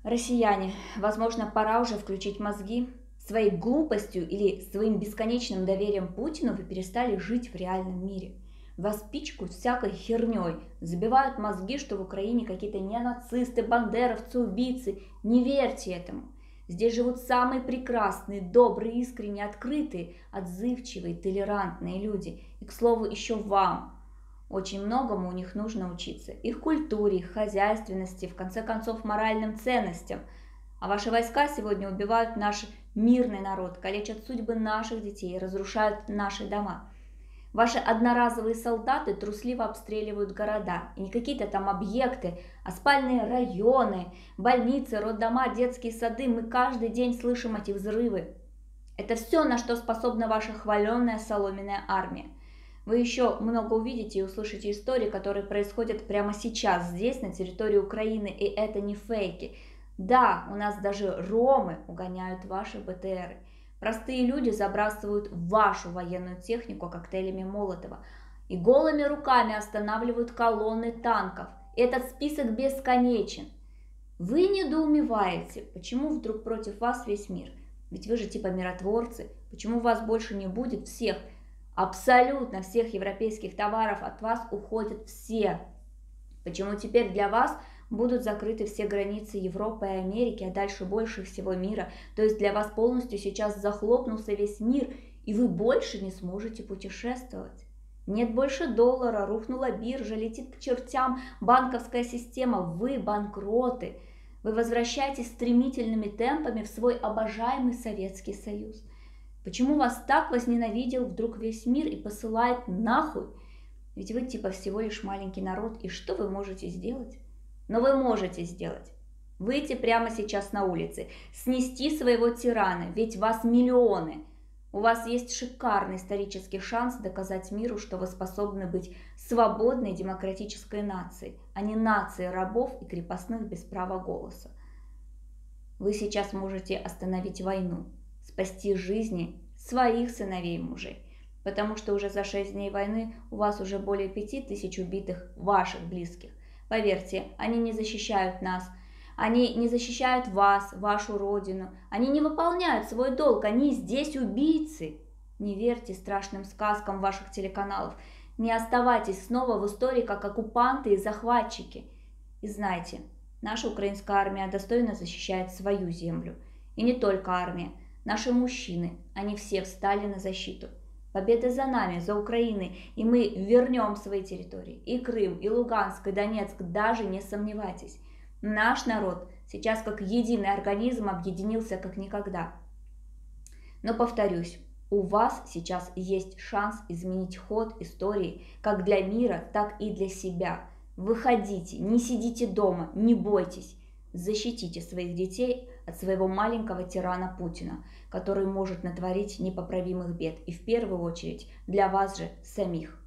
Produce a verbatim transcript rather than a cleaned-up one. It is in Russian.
Россияне, возможно, пора уже включить мозги. Своей глупостью или своим бесконечным доверием Путину вы перестали жить в реальном мире. Вас пичкают всякой херней, забивают мозги, что в Украине какие-то неонацисты, бандеровцы, убийцы. Не верьте этому. Здесь живут самые прекрасные, добрые, искренне открытые, отзывчивые, толерантные люди. И, к слову, еще вам. Очень многому у них нужно учиться. Их культуре, их хозяйственности, в конце концов, моральным ценностям. А ваши войска сегодня убивают наш мирный народ, калечат судьбы наших детей, разрушают наши дома. Ваши одноразовые солдаты трусливо обстреливают города. И не какие-то там объекты, а спальные районы, больницы, роддома, детские сады. Мы каждый день слышим эти взрывы. Это все, на что способна ваша хваленная соломенная армия. Вы еще много увидите и услышите истории, которые происходят прямо сейчас, здесь, на территории Украины, и это не фейки. Да, у нас даже ромы угоняют ваши БТРы. Простые люди забрасывают вашу военную технику коктейлями Молотова и голыми руками останавливают колонны танков. Этот список бесконечен. Вы недоумеваете, почему вдруг против вас весь мир? Ведь вы же типа миротворцы. Почему вас больше не будет всех? Абсолютно всех европейских товаров от вас уходят все. Почему теперь для вас будут закрыты все границы Европы и Америки, а дальше больше всего мира? То есть для вас полностью сейчас захлопнулся весь мир, и вы больше не сможете путешествовать. Нет больше доллара, рухнула биржа, летит к чертям банковская система, вы банкроты. Вы возвращаетесь стремительными темпами в свой обожаемый Советский Союз. Почему вас так возненавидел вдруг весь мир и посылает нахуй? Ведь вы типа всего лишь маленький народ, и что вы можете сделать? Но вы можете сделать. Выйти прямо сейчас на улицы, снести своего тирана, ведь вас миллионы. У вас есть шикарный исторический шанс доказать миру, что вы способны быть свободной демократической нацией, а не нацией рабов и крепостных без права голоса. Вы сейчас можете остановить войну, спасти жизни своих сыновей и мужей, потому что уже за шесть дней войны у вас уже более пяти тысяч убитых ваших близких. Поверьте, они не защищают нас, они не защищают вас, вашу родину, они не выполняют свой долг, они здесь убийцы. Не верьте страшным сказкам ваших телеканалов, не оставайтесь снова в истории как оккупанты и захватчики. И знайте, наша украинская армия достойно защищает свою землю. И не только армия. Наши мужчины, они все встали на защиту. Победа за нами, за Украиной, и мы вернем свои территории. И Крым, и Луганск, и Донецк, даже не сомневайтесь. Наш народ сейчас как единый организм объединился как никогда. Но повторюсь, у вас сейчас есть шанс изменить ход истории как для мира, так и для себя. Выходите, не сидите дома, не бойтесь. Защитите своих детей от своего маленького тирана Путина, который может натворить непоправимых бед. И в первую очередь для вас же самих.